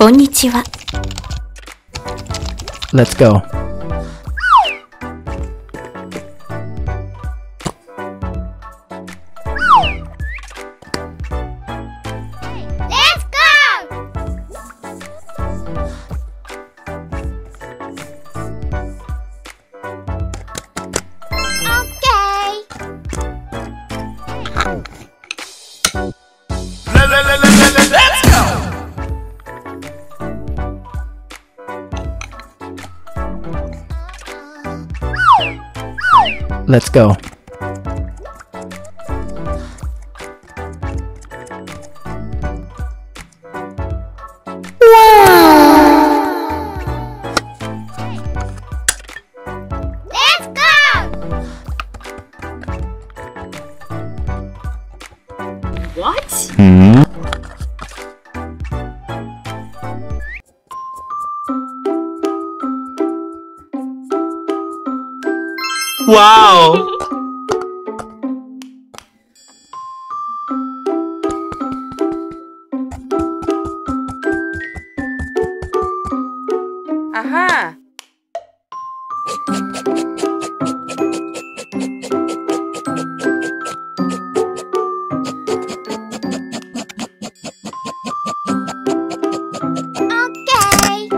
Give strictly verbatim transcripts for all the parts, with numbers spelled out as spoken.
こんにちは。 Let's go. Let's go! Okay. Let's go! Let's go. Let's go! What? Hmm? Wow! Aha! Okay.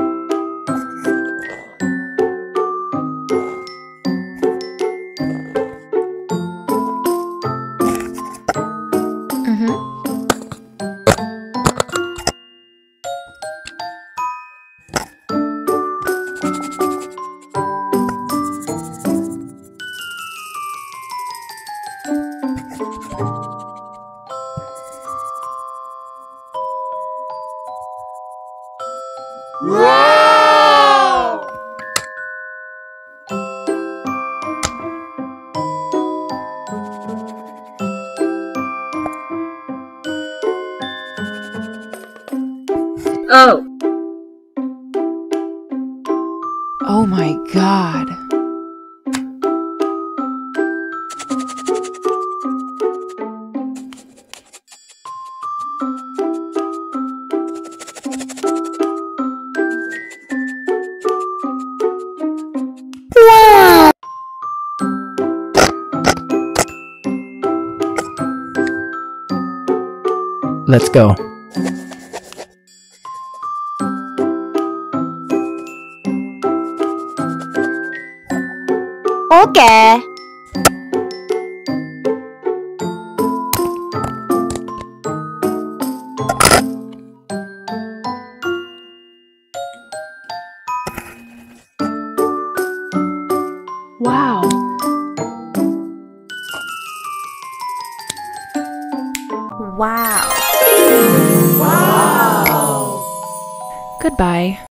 Wow! Oh. Oh my god. Let's go. Okay. Wow. Wow. Wow! Goodbye.